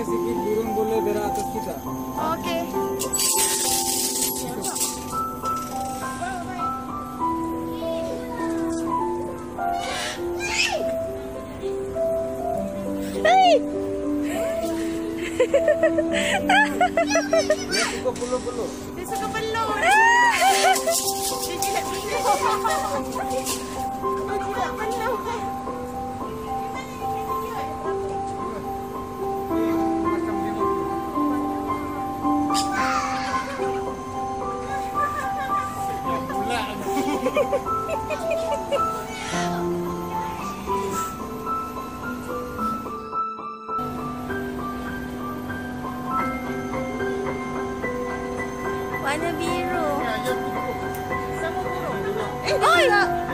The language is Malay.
sikit turun boleh dari atas kita. Oke. Hei. Dia suka peluk-peluk. Dia suka peluk. Dia jilat peluk. Macam gitu. Warna biru. Ya, dia biru. Oi!